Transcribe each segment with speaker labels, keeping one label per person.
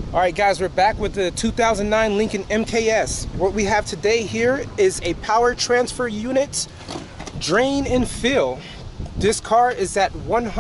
Speaker 1: Alright guys, we're back with the 2009 Lincoln mkS. What we have today here is a power transfer unit, drain and fill. This car is at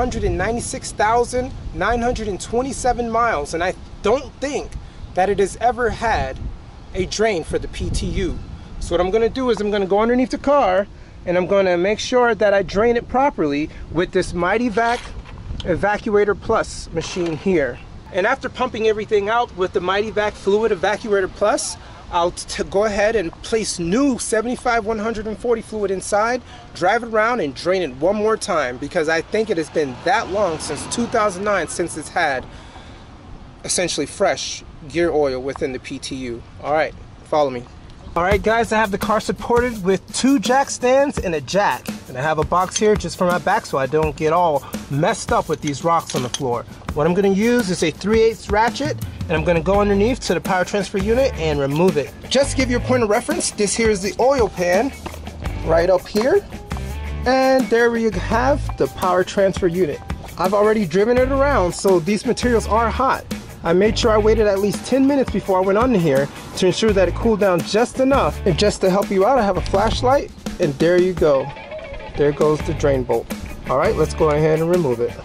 Speaker 1: 196,927 miles, and I don't think that it has ever had a drain for the PTU. So what I'm going to do is I'm going to go underneath the car and I'm going to make sure that I drain it properly with this Mityvac Evacuator Plus machine here. And after pumping everything out with the Mityvac Fluid Evacuator Plus, I'll go ahead and place new 75-140 fluid inside, drive it around and drain it one more time, because I think it has been that long since 2009 since it's had essentially fresh gear oil within the PTU. Alright, follow me. Alright guys, I have the car supported with 2 jack stands and a jack. And I have a box here just for my back so I don't get all messed up with these rocks on the floor. What I'm going to use is a 3/8 ratchet, and I'm going to go underneath to the power transfer unit and remove it. Just to give you a point of reference, this here is the oil pan right up here. And there we have the power transfer unit. I've already driven it around, so these materials are hot. I made sure I waited at least 10 minutes before I went on here to ensure that it cooled down just enough. And just to help you out, I have a flashlight, and there you go. There goes the drain bolt. All right, let's go ahead and remove it.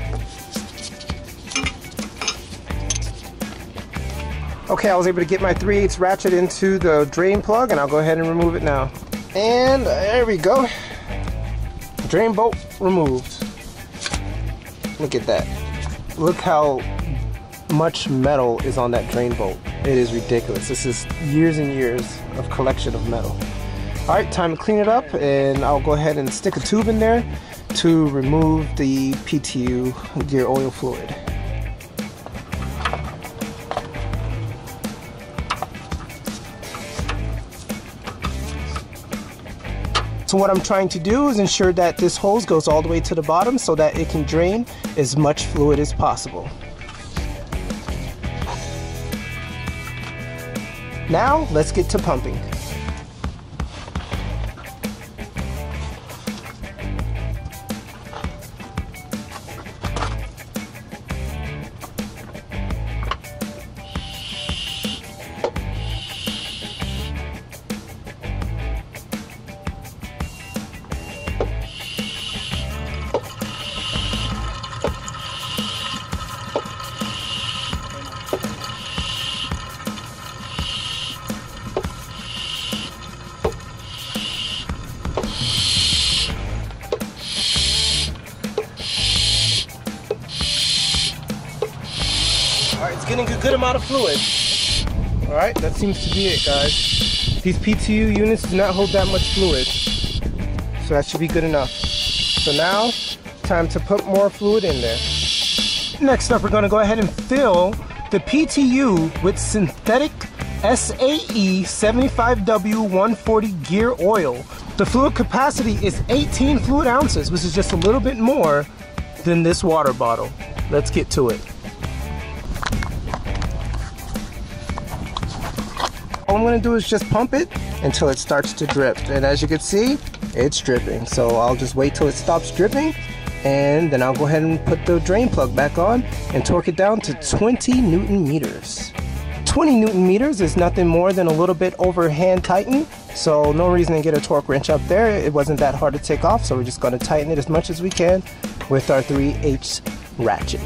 Speaker 1: Okay, I was able to get my 3/8 ratchet into the drain plug, and I'll go ahead and remove it now. And there we go. Drain bolt removed. Look at that. Look how much metal is on that drain bolt. It is ridiculous. This is years and years of collection of metal. Alright, time to clean it up, and I'll go ahead and stick a tube in there to remove the PTU gear oil fluid. So what I'm trying to do is ensure that this hose goes all the way to the bottom so that it can drain as much fluid as possible. Now, let's get to pumping. Alright, it's getting a good amount of fluid. Alright, that seems to be it, guys. These PTU units do not hold that much fluid, so that should be good enough. So now, time to put more fluid in there. Next up, we're going to go ahead and fill the PTU with synthetic SAE 75W140 gear oil. The fluid capacity is 18 fluid ounces, which is just a little bit more than this water bottle. Let's get to it. All I'm going to do is just pump it until it starts to drip, and as you can see, it's dripping. So I'll just wait till it stops dripping, and then I'll go ahead and put the drain plug back on and torque it down to 20 Newton meters. 20 Newton meters is nothing more than a little bit over hand tighten, so no reason to get a torque wrench up there. It wasn't that hard to take off, so we're just going to tighten it as much as we can with our 3/8 ratchet.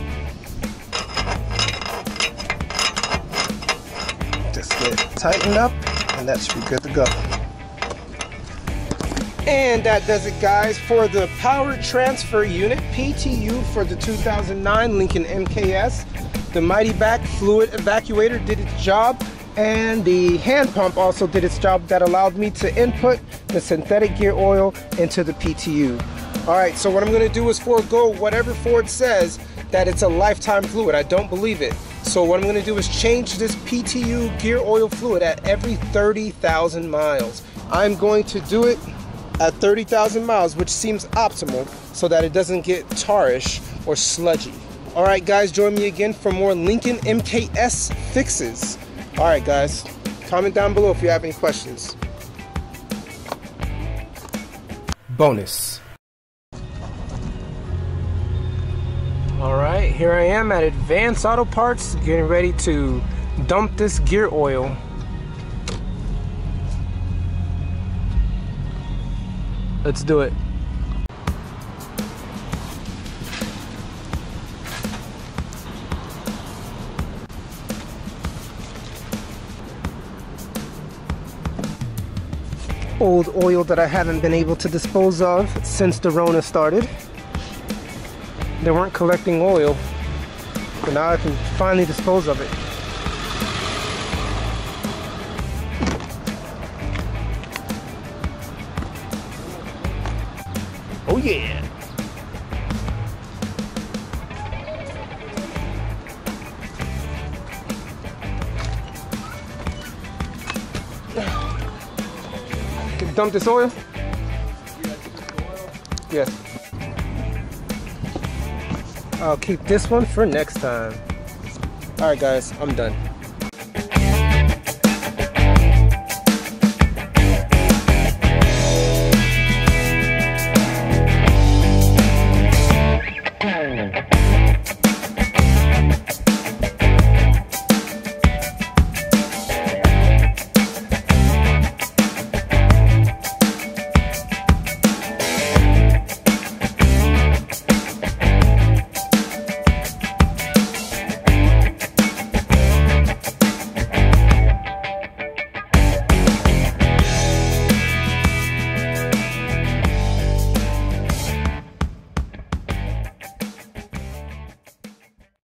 Speaker 1: Just get it tightened up, and that should be good to go. And that does it, guys, for the power transfer unit PTU for the 2009 Lincoln mkS. The Mityvac Fluid Evacuator did its job, and the hand pump also did its job that allowed me to input the synthetic gear oil into the PTU. Alright, so what I'm going to do is forego whatever Ford says that it's a lifetime fluid. I don't believe it. So what I'm going to do is change this PTU gear oil fluid at every 30,000 miles. I'm going to do it at 30,000 miles, which seems optimal so that it doesn't get tarish or sludgy. Alright guys, join me again for more Lincoln mkS fixes. Alright guys, comment down below if you have any questions. Bonus. Alright. Alright, here I am at Advanced Auto Parts, getting ready to dump this gear oil. Let's do it. Old oil that I haven't been able to dispose of since the Rona started. They weren't collecting oil, but now I can finally dispose of it. Oh yeah! Dump this oil? Yes. I'll keep this one for next time. Alright guys, I'm done.